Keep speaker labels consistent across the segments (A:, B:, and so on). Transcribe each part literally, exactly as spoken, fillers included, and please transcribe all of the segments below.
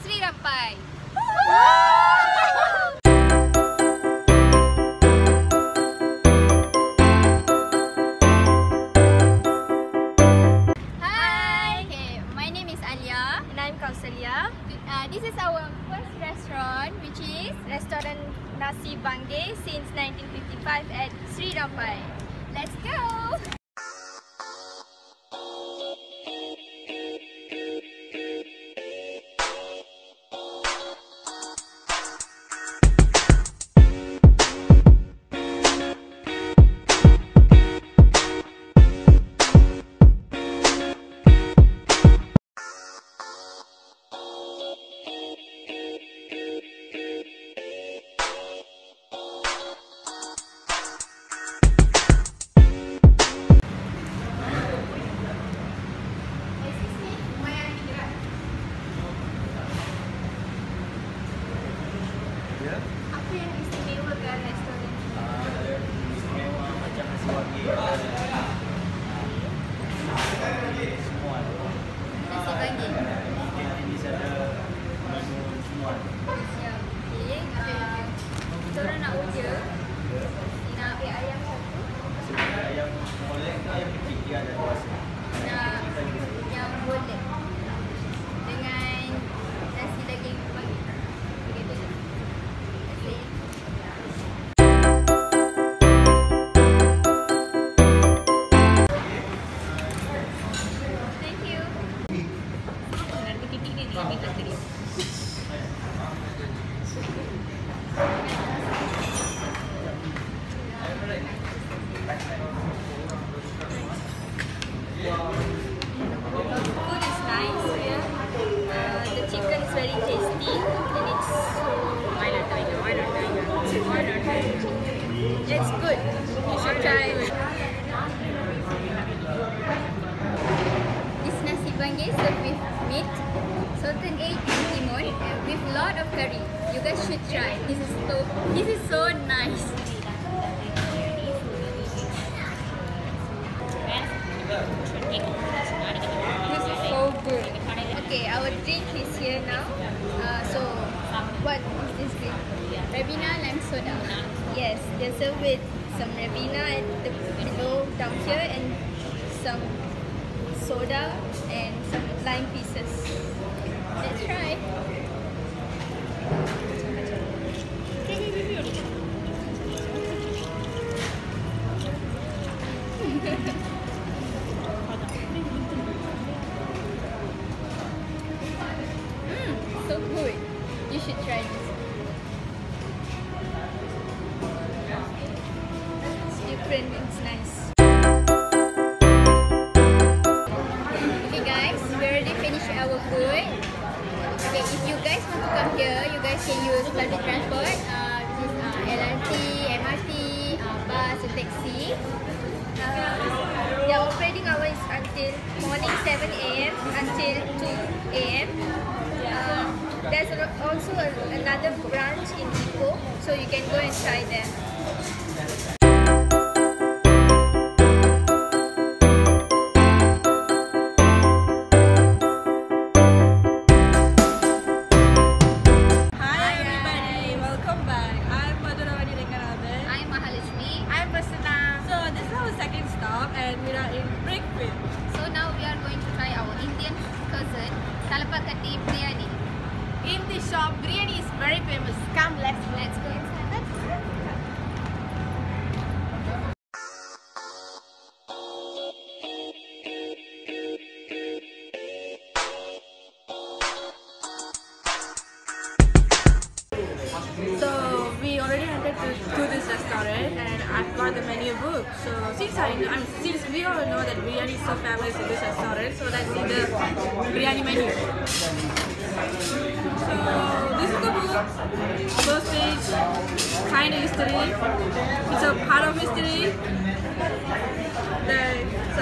A: Sri Rampai.
B: Hi. Okay, my name is Aliah
A: And I'm Aliah.
B: Uh, this is our first restaurant, which is
A: Restaurant Nasi Vanggey since nineteen fifty-five at Sri Rampai.
B: Let's go!
A: Apa yang istimewakan restoran ini?
C: Istimewa macam Nasi Vanggey. Semua.
B: Nasi Vanggey.
C: Ini ada menu semua.
B: Ya, okay. Uh, kita orang nak order. Nak ambil ayam satu.
C: Ayam molek, ayam kecil dia ada dua.
B: Nak yang boleh. Dengan nasi daging Vanggey. Okay, boleh. Okay. Thank you. Food is nice here. Uh, the chicken is very tasty and it's so it's good. You should try it. This Nasi Vanggey served with meat, salted egg and timun and with lot of curry. You guys should try. This is so this is so nice. This is so good. Okay, our drink is here now. Uh, so, what is this drink? Ribena lime soda. Yes, they serve with some Ribena at the below down here and some soda and some lime pieces. Let's try. So good. You should try this. It's different, it's nice. Okay guys, we already finished our food. Okay, if you guys want to come here, you guys can use public transport. Uh, this is uh, L R T, M R T, uh, bus, or taxi. Uh, their operating hour is until morning seven A M until two A M Uh, there's also a, another branch in Ipoh, so you can go and try there.
D: Hi everybody, welcome back. I'm Madhuravani Rekarabe.
B: I'm Mahalakshmi.
D: I'm Prasanna. So this is our second stop and we are in Brieckfield.
B: So now we are going to try our Indian cousin, Thallappakatti biryani.
D: In this shop, biryani is very famous. Come, let's go.
B: Let's go inside. Let's go.
D: So we already entered to, to this restaurant and I've got the menu book. So since I know, I mean, since we all know that biryani is so famous in this restaurant, so let's see the biryani menu. So this is the book. First page, kind of history. It's a part of history. Then so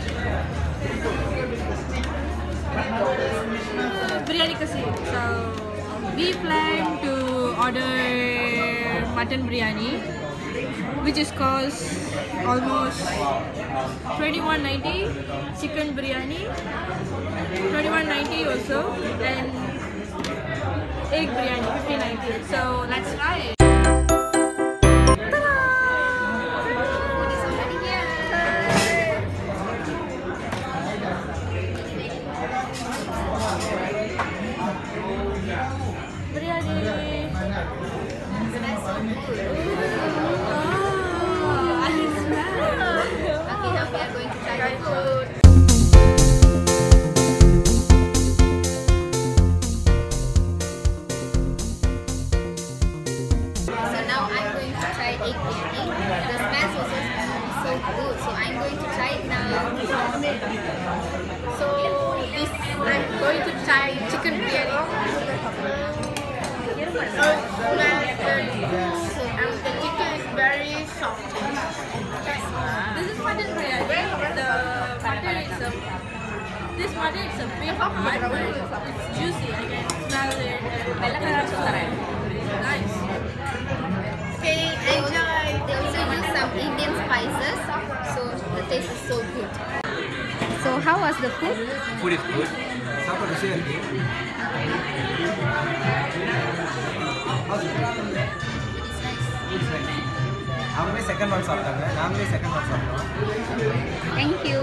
D: uh, biryani kasi. So we plan to order mutton biryani, which is cost almost twenty-one ninety. Chicken biryani twenty-one ninety also, and egg biryani, fifteen ninety. So let's try it. So this I'm going to try chicken biryani. Oh, and the chicken is very soft. This is mutton biryani. The mutton is a this mutton is a bit hard, but it's juicy. I can smell it. Nice.
B: Okay, enjoy. They also use some Indian spices, so the taste is so good. So how was the food?
C: Food is good. Siapa tu sih? Hamne second one சாப்பிட்டாங்க. நாங்களே second one சாப்பிட்டோம்.
B: Thank you.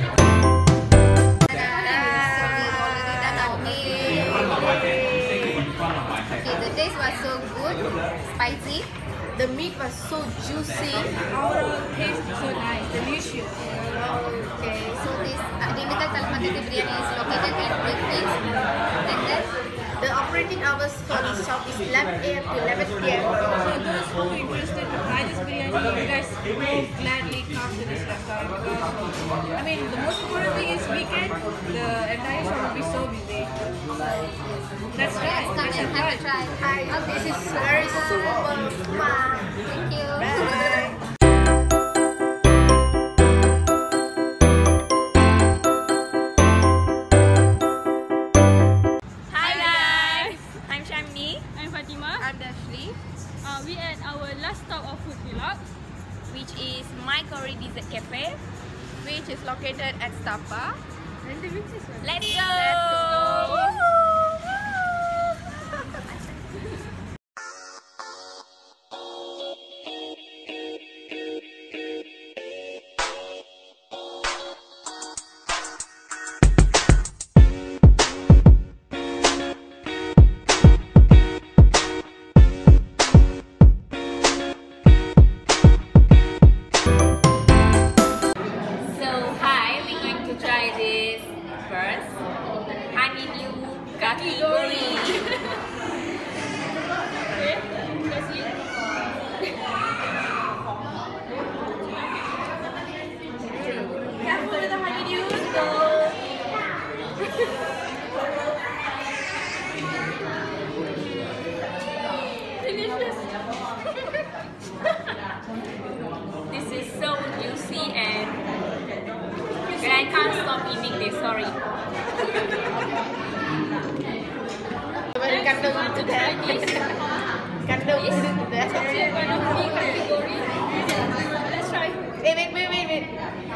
B: Okay, the taste was so good, spicy.
D: The meat was so juicy. Overall taste was so nice, delicious.
B: Okay, so this uh, Dindigul Thallappakatti biryani is located at Brieckfield, and then
D: the operating hours for this shop is eleven A M to eleven P M So those who are interested to try this biryani, you guys will gladly come to this restaurant because I mean the most important thing is weekend. The entire shop will be so busy. Let's try.
B: let's come and have a try.
D: Hi, this is very super fun.
B: Thank you.
D: Bye.
A: Hi guys, I'm Shamni.
E: I'm Fatimah.
A: I'm Dashley,
E: Uh, we at our last stop of food vlog.
A: which is MyKori Dessert Cafe, which is located at Setapak.
E: And the mix is well.
A: Let's go!
B: Let's go.
A: So hi, we're going to try this first. Honey new kaki gori.
E: Okay, let's eat.
A: Careful with the honey dews
E: Delicious.
A: This is so juicy and and I can't stop eating this, sorry.
D: Kandung
E: To try this.
D: kandung
E: It's actually one of the category. Let's try.
D: Wait, wait, wait, wait, wait.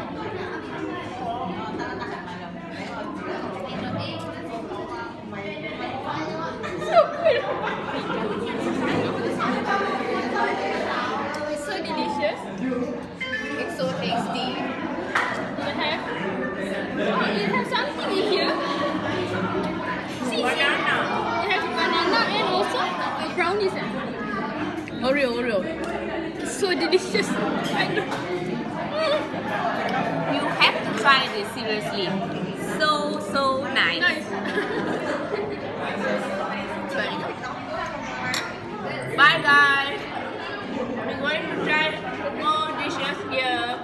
E: It's so delicious.
D: It's so tasty.
E: It have, oh, it has something in here. See,
D: Banana.
E: it has banana and also a brownies.
D: Oreo, Oreo.
E: It's so delicious. I know.
A: You have to try this seriously. So so nice.
E: Nice.
A: Bye guys. We're going to try more dishes here.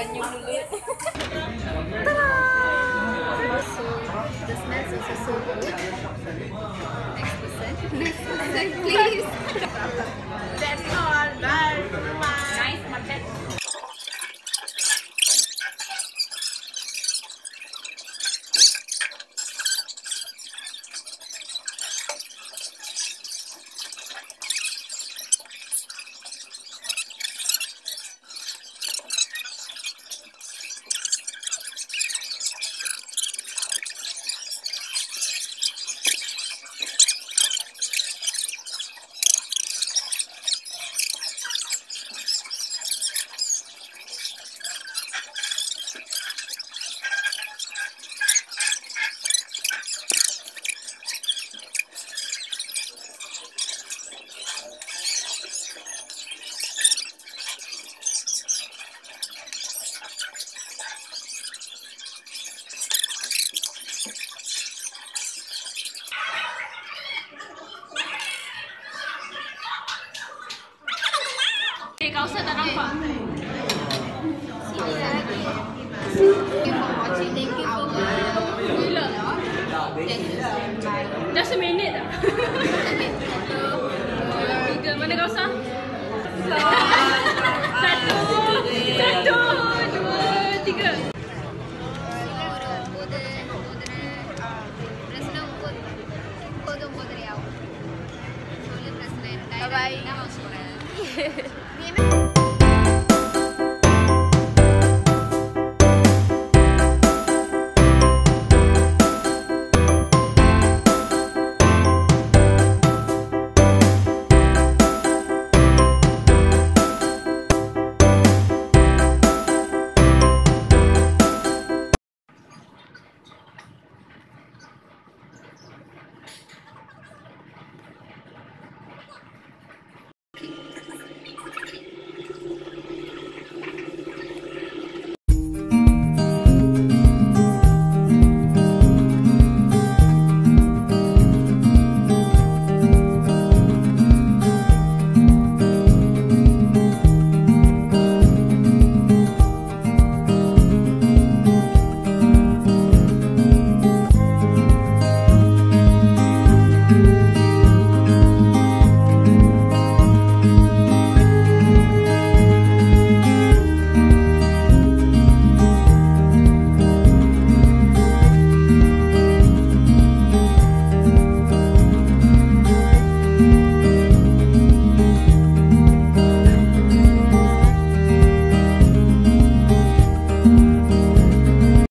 A: Senyum dulu.
B: So the smell is also so good. Next person. Next person, please.
D: That's all. Bye. Bye.
A: Nice makan.
E: Eh, kawasan tak nampak.
B: Sini lagi. Thank you for watching. Thank you for
E: Gila. Dah seminit dah. Tiga. Mana kawasan? Satu. Satu. Dua. Tiga.